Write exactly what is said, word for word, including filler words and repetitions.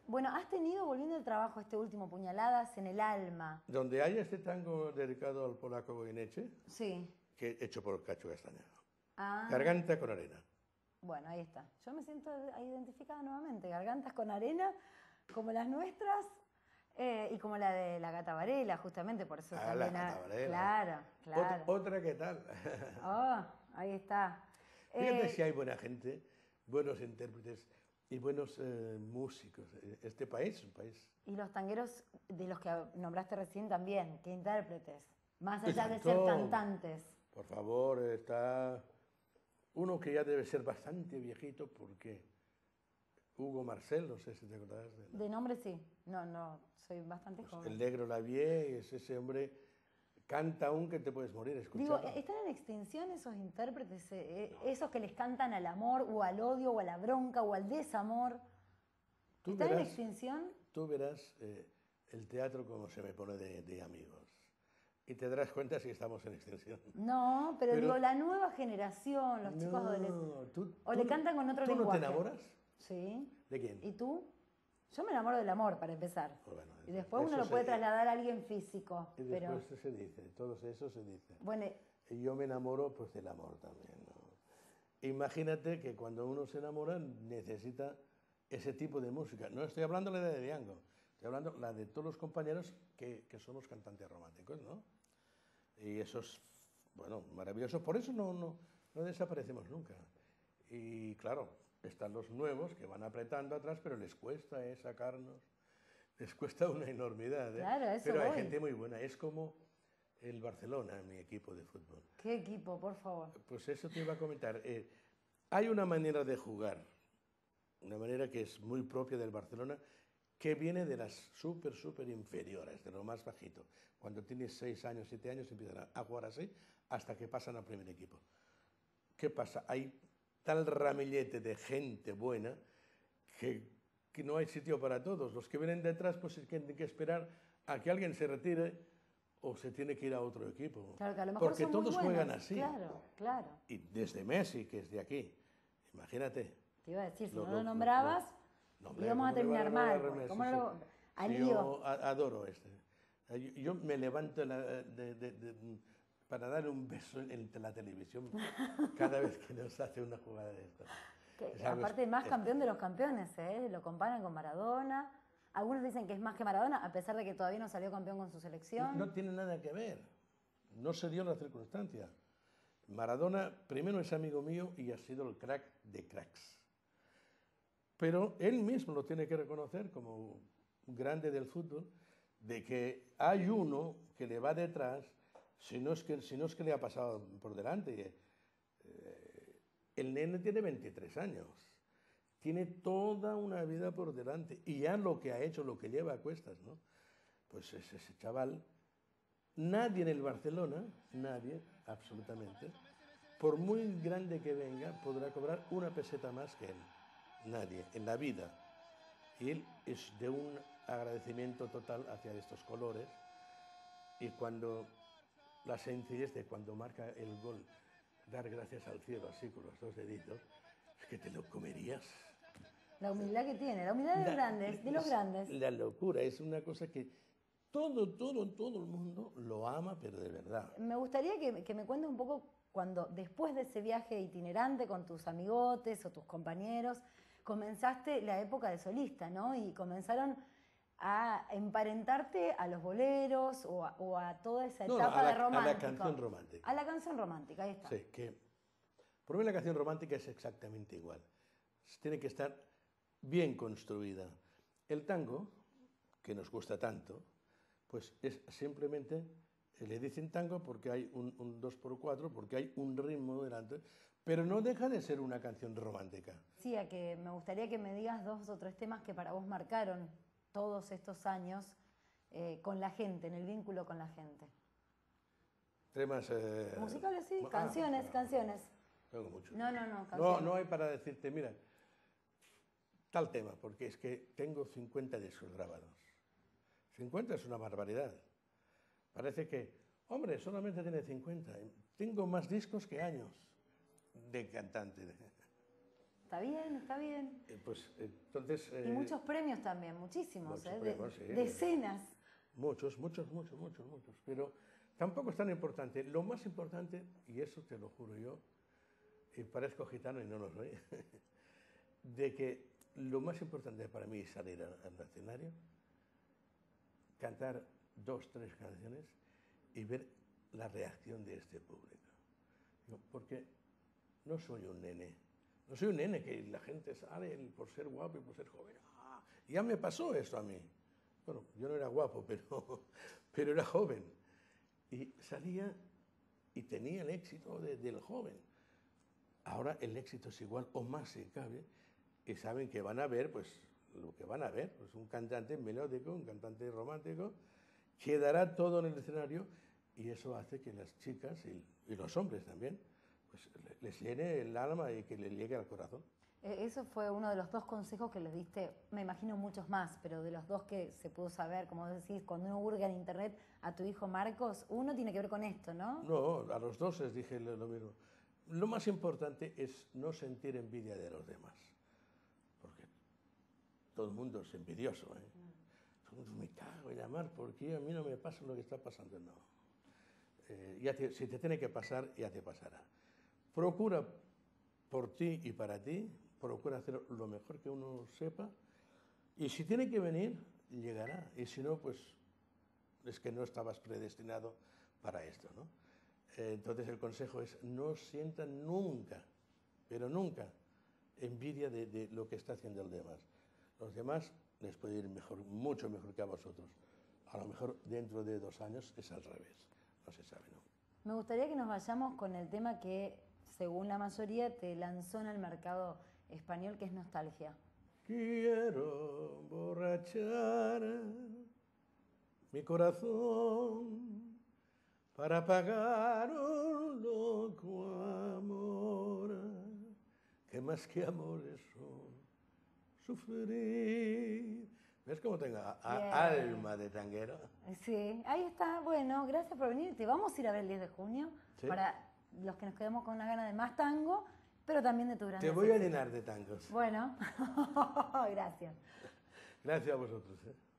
Bueno, has tenido, volviendo al trabajo, este último, Puñaladas en el alma. Donde hay este tango dedicado al polaco Goyeneche, Sí. que hecho por Cacho Castaña. Ah. Garganta con arena. Bueno, ahí está. Yo me siento identificada nuevamente. Gargantas con arena, como las nuestras, eh, y como la de la Gata Varela, justamente, por eso Ah, también... la Gata Varela. Claro, claro. Ot otra que tal. Oh, ahí está. Fíjate Eh, si hay buena gente, buenos intérpretes y buenos eh, músicos. Este país es un país... Y los tangueros de los que nombraste recién también, ¿qué intérpretes? Más Y allá de tanto, ser cantantes. Por favor, está uno que ya debe ser bastante viejito porque Hugo Marcel, no sé si te acordás de él. De nombre sí, no, no, soy bastante Pues joven. el negro Lavie es ese hombre, canta aún que te puedes morir escuchando. Digo, ¿están en extinción esos intérpretes, eh, esos que les cantan al amor o al odio o a la bronca o al desamor? Tú ¿Están verás, en extinción? Tú verás eh, el teatro como se me pone de, de amigos y te darás cuenta si estamos en extinción. No, pero, pero digo, la nueva generación, los no, chicos adolescentes, tú, o tú, le cantan con otro ¿tú lenguaje. ¿Tú no te enamoras? Sí. ¿De quién? ¿Y tú? Yo me enamoro del amor, para empezar. Pues bueno, y después uno lo puede trasladar a alguien físico. Y pero... después se dice, todo eso se dice. Bueno, y yo me enamoro pues del amor también, ¿no? Imagínate que cuando uno se enamora necesita ese tipo de música. No estoy hablando de la de Diango, estoy hablando la de todos los compañeros que, que somos cantantes románticos, ¿no? Y eso es, bueno, maravilloso. Por eso no, no, no desaparecemos nunca. Y claro, están los nuevos que van apretando atrás, pero les cuesta eh, sacarnos, les cuesta una enormidad. ¿eh? Claro, eso pero hay voy. gente muy buena. Es como el Barcelona, mi equipo de fútbol. ¿Qué equipo, por favor? Pues eso te iba a comentar. Eh, hay una manera de jugar, una manera que es muy propia del Barcelona, que viene de las súper, súper inferiores, de lo más bajito. Cuando tienes seis años, siete años, empiezan a jugar así hasta que pasan al primer equipo. ¿Qué pasa? Hay tal ramillete de gente buena que, que no hay sitio para todos. Los que vienen detrás pues tienen que esperar a que alguien se retire o se tiene que ir a otro equipo. Claro, que a lo mejor porque son todos muy juegan buenos. así. Claro, claro. Y desde Messi, que es de aquí, imagínate. Te iba a decir, si lo, no lo, lo nombrabas, no, íbamos a terminar mal. Pues, ¿cómo sí, lo, sí. al Sí, lío? yo adoro este. Yo, yo me levanto la, de, de, de, para darle un beso en la televisión cada vez que nos hace una jugada de esto. Que, aparte, es más campeón de los campeones, ¿eh? Lo comparan con Maradona. Algunos dicen que es más que Maradona, a pesar de que todavía no salió campeón con su selección. No, no tiene nada que ver. No se dio la circunstancia. Maradona, primero, es amigo mío y ha sido el crack de cracks. Pero él mismo lo tiene que reconocer como un grande del fútbol, de que hay uno que le va detrás, si no es que, si no es que le ha pasado por delante. Eh, el nene tiene veintitrés años, tiene toda una vida por delante, y ya lo que ha hecho, lo que lleva a cuestas, ¿no? Pues es ese chaval, nadie en el Barcelona, nadie, absolutamente, por muy grande que venga, podrá cobrar una peseta más que él. Nadie, en la vida. Y él es de un agradecimiento total hacia estos colores. Y cuando la sencillez de cuando marca el gol, dar gracias al cielo así con los dos deditos, es que te lo comerías. La humildad que tiene, la humildad de los grandes, de los grandes. La locura, es una cosa que todo, todo, todo el mundo lo ama, pero de verdad. Me gustaría que, que me cuentes un poco cuando, después de ese viaje itinerante con tus amigotes o tus compañeros, comenzaste la época de solista, ¿no? Y comenzaron a emparentarte a los boleros o a, o a toda esa no, etapa no, a la, de romántico. A la canción romántica. A la canción romántica, ahí está. Sí, que por mí la canción romántica es exactamente igual. Tiene que estar bien construida. El tango, que nos gusta tanto, pues es simplemente, le dicen tango porque hay un, un dos por cuatro, porque hay un ritmo delante, pero no deja de ser una canción romántica. Sí, a que me gustaría que me digas dos o tres temas que para vos marcaron todos estos años eh, con la gente, en el vínculo con la gente. Temas... Eh, musicales, sí, ah, canciones, no, canciones. Tengo mucho. No, no, no, canciones. No, no hay para decirte, mira, tal tema, porque es que tengo cincuenta discos grabados. cincuenta es una barbaridad. Parece que, hombre, solamente tiene cincuenta. Tengo más discos que años de cantante. Está bien, está bien. Eh, pues entonces... Y eh, muchos premios también, muchísimos, muchos ¿eh? premios, De- sí. Decenas. Muchos, muchos, muchos, muchos, muchos. Pero tampoco es tan importante. Lo más importante, y eso te lo juro yo, y parezco gitano y no lo soy, de que lo más importante para mí es salir al, al escenario, cantar dos, tres canciones y ver la reacción de este público. Porque no soy un nene, no soy un nene que la gente sale por ser guapo y por ser joven. ¡Ah! Ya me pasó esto a mí. Bueno, yo no era guapo, pero, pero era joven. Y salía y tenía el éxito de, del joven. Ahora el éxito es igual o más si cabe, y saben que van a ver, pues, lo que van a ver, pues un cantante melódico, un cantante romántico, quedará todo en el escenario y eso hace que las chicas y, y los hombres también, pues les llene el alma y que les llegue al corazón. Eh, Eso fue uno de los dos consejos que les diste, me imagino muchos más, pero de los dos que se pudo saber, como decís, cuando uno hurga en internet a tu hijo Marcos, uno tiene que ver con esto, ¿no? No, a los dos les dije lo, lo mismo. Lo más importante es no sentir envidia de los demás, porque todo el mundo es envidioso, ¿eh? Todo el mundo, me cago en la mar, ¿por qué a mí no me pasa lo que está pasando? No. Eh, ya te, si te tiene que pasar, ya te pasará. Procura por ti y para ti, procura hacer lo mejor que uno sepa, y si tiene que venir, llegará, y si no, pues es que no estabas predestinado para esto, ¿no? Eh, entonces el consejo es no sientan nunca, pero nunca, envidia de, de lo que está haciendo el demás. Los demás les puede ir mejor, mucho mejor que a vosotros. A lo mejor dentro de dos años es al revés, no se sabe, ¿no? Me gustaría que nos vayamos con el tema que, según la mayoría, te lanzó en el mercado español, que es Nostalgia. Quiero emborrachar mi corazón para pagar un loco amor, que más que amor eso, sufrir. ¿Ves cómo tengo a- a- alma de tanguero? Sí, ahí está. Bueno, gracias por venir. Te vamos a ir a ver el diez de junio ¿Sí? para los que nos quedemos con una gana de más tango, pero también de tu gran Te voy a llenar de tangos. Bueno, gracias. Gracias a vosotros, ¿eh?